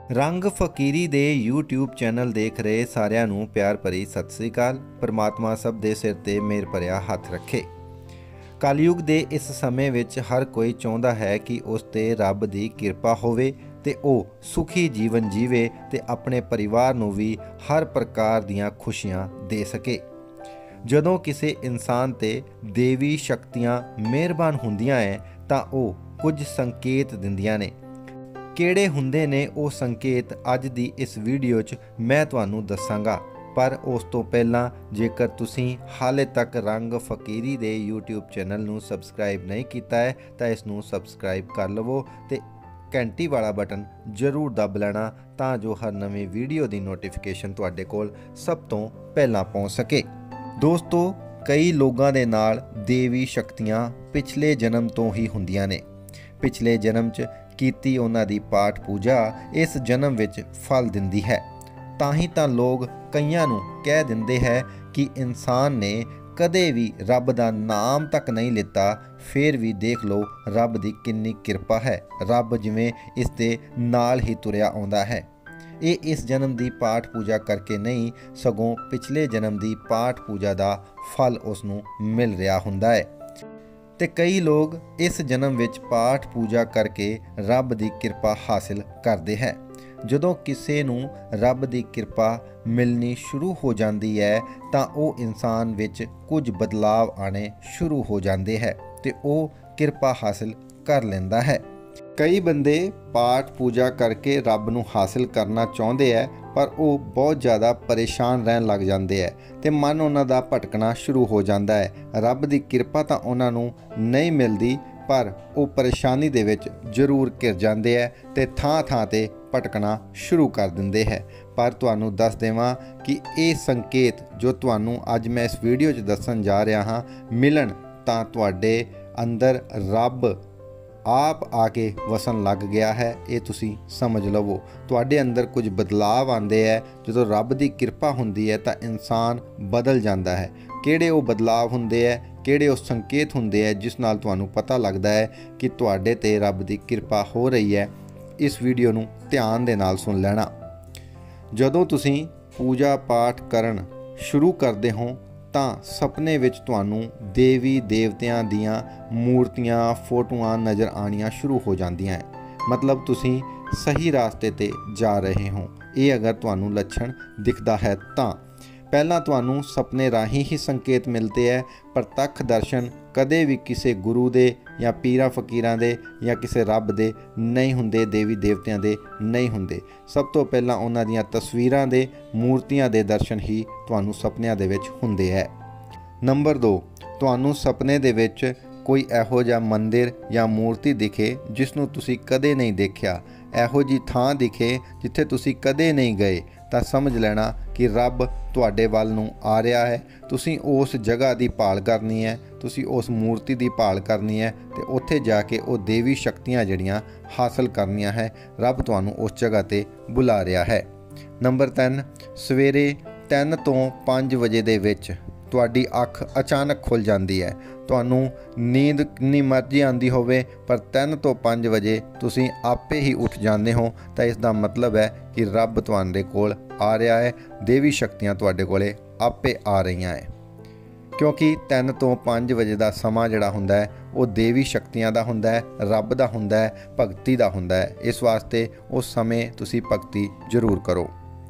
रंग फकीरी दे YouTube channel देख रहे सारिਆਂ ਨੂੰ प्यार भरी सत श्री अकाल। परमात्मा सब दे सिर ते मेहर भरिया हथ रखे। कलयुग दे इस समय विच हर कोई चाहुंदा है कि उस ते रब दी किरपा होवे ते ओ सुखी जीवन जीवे ते अपने परिवार नूं भी हर प्रकार दीयां खुशियां दे सके। जदों किसी इंसान ते देवी शक्तियां मेहरबान हुंदियां है तां ओ कुछ संकेत दिंदियां ने। किहड़े हुंदे ने ਉਹ संकेत ਅੱਜ ਦੀ इस वीडियो 'ਚ मैं ਤੁਹਾਨੂੰ ਦੱਸਾਂਗਾ। पर उस तो पहला जेकर तुसीं हाले तक रंग फकीरी दे यूट्यूब चैनल नूं सबसक्राइब नहीं किया है तो इसनूं सबसक्राइब कर लवो ते घंटी वाला बटन जरूर दब लेना तां जो हर नवीं वीडियो की नोटिफिकेशन तुहाडे कोल सब तो पहला पहुँच सके। दोस्तों, कई लोगों के नाल देवी शक्तियाँ पिछले जन्म तो ही हुंदियां ने। पिछले जन्म च कीती उन्हां दी पाठ पूजा इस जन्म विच फल दिंदी है। तां ही तां लोग कईयां नूं कह दिंदे है कि इंसान ने कदे भी रब दा नाम तक नहीं लिता, फिर भी देख लो रब दी किन्नी किरपा है। रब जिवें इस दे नाल ही तुरिया आउंदा है। ये इस जन्म की पाठ पूजा करके नहीं सगों पिछले जन्म की पाठ पूजा का फल उसनूं मिल रहा हुंदा है। ते कई लोग इस जन्म विच पाठ पूजा करके रब की किरपा हासिल करते हैं। जदों किसी नूं रब की किरपा मिलनी शुरू हो जाती है तो वह इंसान विच कुछ बदलाव आने शुरू हो जाते हैं ते वह किरपा हासिल कर लेंदा है। कई बंदे पाठ पूजा करके रब नूं हासिल करना चाहते हैं पर वो बहुत ज़्यादा परेशान रहन लग जाते हैं तो मन उन्हां दा भटकना शुरू हो जाता है। रब की किरपा तो उन्हां नूं नहीं मिलती पर वो परेशानी दे विच जरूर घिर जाते हैं ते थां थां ते भटकना शुरू कर दिंदे हैं। पर तुहानूं दस देवां कि ये संकेत जो तुहानूं अज मैं इस वीडियो च दस्सण जा रहा हाँ मिलन तां तुहाडे अंदर रब आप आके वसन लग गया है, ये तुसी समझ लवो। तुहाडे अंदर कुछ बदलाव आते हैं। जो रब की किरपा हुंदी है तो इंसान बदल जाता है। किहड़े वो बदलाव हुंदे है, किहड़े वो संकेत हुंदे है जिस नाल तुहानूं पता लगता है कि तुहाडे ते रब की किरपा हो रही है। इस वीडियो नूं ध्यान दे नाल सुन लेना। जदों तुसीं पूजा पाठ करन शुरू करते हो ਤਾਂ ਸੁਪਨੇ ਵਿੱਚ ਤੁਹਾਨੂੰ ਦੇਵੀ ਦੇਵਤਿਆਂ ਦੀਆਂ ਮੂਰਤੀਆਂ ਫੋਟੋਆਂ ਨਜ਼ਰ ਆਉਣੀਆਂ ਸ਼ੁਰੂ ਹੋ ਜਾਂਦੀਆਂ ਹੈ। ਮਤਲਬ ਤੁਸੀਂ ਸਹੀ ਰਾਸਤੇ ਤੇ ਜਾ ਰਹੇ ਹੋ। ਇਹ ਅਗਰ ਤੁਹਾਨੂੰ ਲੱਛਣ ਦਿਖਦਾ ਹੈ ਤਾਂ ਪਹਿਲਾਂ ਤੁਹਾਨੂੰ ਸੁਪਨੇ ਰਾਹੀਂ ਹੀ ਸੰਕੇਤ ਮਿਲਦੇ ਹੈ। ਪ੍ਰਤੱਖ ਦਰਸ਼ਨ ਕਦੇ ਵੀ ਕਿਸੇ ਗੁਰੂ ਦੇ ਜਾਂ ਪੀਰਾਂ ਫਕੀਰਾਂ ਦੇ ਜਾਂ ਕਿਸੇ ਰੱਬ ਦੇ ਨਹੀਂ ਹੁੰਦੇ, ਦੇਵੀ ਦੇਵਤਿਆਂ ਦੇ ਨਹੀਂ ਹੁੰਦੇ। ਸਭ ਤੋਂ ਪਹਿਲਾਂ ਉਹਨਾਂ ਦੀਆਂ ਤਸਵੀਰਾਂ ਦੇ ਮੂਰਤੀਆਂ ਦੇ ਦਰਸ਼ਨ ਹੀ ਤੁਹਾਨੂੰ ਸੁਪਨਿਆਂ ਦੇ ਵਿੱਚ ਹੁੰਦੇ ਹੈ। ਨੰਬਰ 2, ਤੁਹਾਨੂੰ ਸੁਪਨੇ ਦੇ ਵਿੱਚ ਕੋਈ ਇਹੋ ਜਿਹਾ ਮੰਦਿਰ ਜਾਂ ਮੂਰਤੀ ਦਿਖੇ ਜਿਸ ਨੂੰ ਤੁਸੀਂ ਕਦੇ ਨਹੀਂ ਦੇਖਿਆ, ਇਹੋ ਜੀ ਥਾਂ ਦਿਖੇ ਜਿੱਥੇ ਤੁਸੀਂ ਕਦੇ ਨਹੀਂ ਗਏ ਤਾਂ ਸਮਝ ਲੈਣਾ कि रब तुहाडे वल नूं आ रहा है। तुसीं उस जगह की भाल करनी है, तुसीं उस मूर्ति की भाल करनी है तो उत्थे जाके वो देवी शक्तियाँ जड़ियाँ हासिल करनियाँ है। रब तुहानूं उस जगह ते बुला रहा है। नंबर 3, सवेरे 3 ਤੋਂ 5 ਵਜੇ ਦੇ ਵਿੱਚ ਤੁਹਾਡੀ ਅੱਖ अचानक खुल जाती है। ਤੁਹਾਨੂੰ नींद कितनी मर्जी आती होवे पर 3 ਤੋਂ 5 ਵਜੇ ਤੁਸੀਂ आपे ही उठ जाते हो तो इसका मतलब है कि रब तुहाडे कोल आ रहा है। देवी शक्तियाँ तुहाडे कोले आपे आ रही हैं क्योंकि 3 ਤੋਂ 5 ਵਜੇ ਦਾ ਸਮਾਂ ਜਿਹੜਾ ਹੁੰਦਾ ਹੈ ਉਹ ਦੇਵੀ ਸ਼ਕਤੀਆਂ ਦਾ ਹੁੰਦਾ ਹੈ, ਰੱਬ ਦਾ ਹੁੰਦਾ ਹੈ, ਭਗਤੀ ਦਾ ਹੁੰਦਾ ਹੈ। ਇਸ ਵਾਸਤੇ ਉਸ ਸਮੇਂ ਤੁਸੀਂ ਭਗਤੀ ਜ਼ਰੂਰ ਕਰੋ।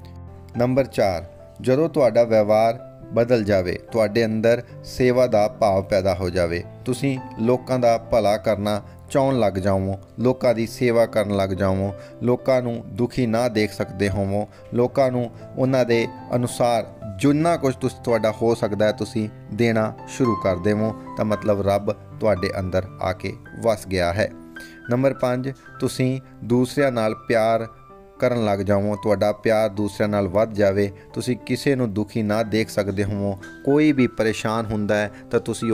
ਨੰਬਰ 4, ਜਦੋਂ ਤੁਹਾਡਾ ਵਿਵਹਾਰ बदल जाए, तुहाडे अंदर सेवा का भाव पैदा हो जाए, तुसीं लोकां दा भला करना चाहन लग जाओ, लोकां दी सेवा करन लग जाओ, लोकां नूं दुखी ना देख सकते होवो, लोकां नूं उन्हां दे अनुसार जिन्ना कुछ तुहाडा हो सकता है तुसीं देना शुरू कर देवो तो मतलब रब तुहाडे अंदर आके वस गया है। नंबर 5, तुसीं दूसरिਆਂ नाल प्यार करन लग जाओ, तुहाडा प्यार दूसरे नाल वध जाए, तुसी किसी नूं दुखी ना देख सकते हो, कोई भी परेशान हुंदा है तो तुसी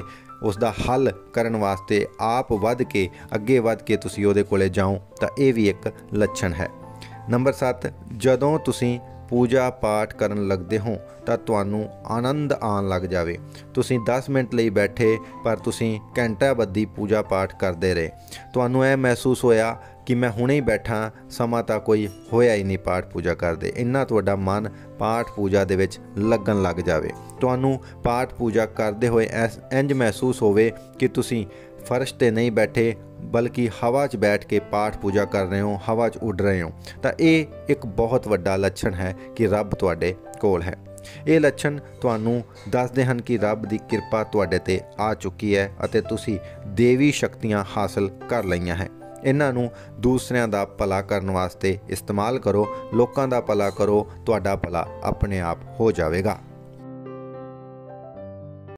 उसदा हल करन वास्ते आप वध के अगे वध के तुसी उहदे कोले जाओ तो यह भी एक लक्षण है। नंबर 7, जदों तुसी पूजा पाठ करन लगते हो तो तुहानूं आनंद आन लग जाए। तुसीं 10 मिनट लई बैठे पर तुसीं घंटा बद्धी पूजा पाठ करते रहे, तुहानूं यह महसूस होया कि मैं हुणे ही बैठा, समा तां कोई होया ही नहीं पाठ पूजा करदे। इन्ना तुहाडा मन पाठ पूजा दे विच लगन लग जावे। तुहानूं पाठ पूजा करदे होए इंज महसूस होवे कि तुसीं फर्श ते नहीं बैठे बल्कि हवा 'च बैठ के पाठ पूजा कर रहे हो, हवा 'च उड़ रहे हो। तो ये एक बहुत वड्डा लक्षण है कि रब तुहाडे कोल है। ये लक्षण तुहानूं दसदे हन कि रब दी किरपा तुहाडे ते आ चुकी है अते तुसीं देवी शक्तियां हासिल कर लईआं है। इन्हां नूं दूसरिਆਂ ਦਾ भला करन वास्ते इस्तेमाल करो, लोकां ਦਾ भला करो, तुहाडा भला अपने आप हो जाएगा।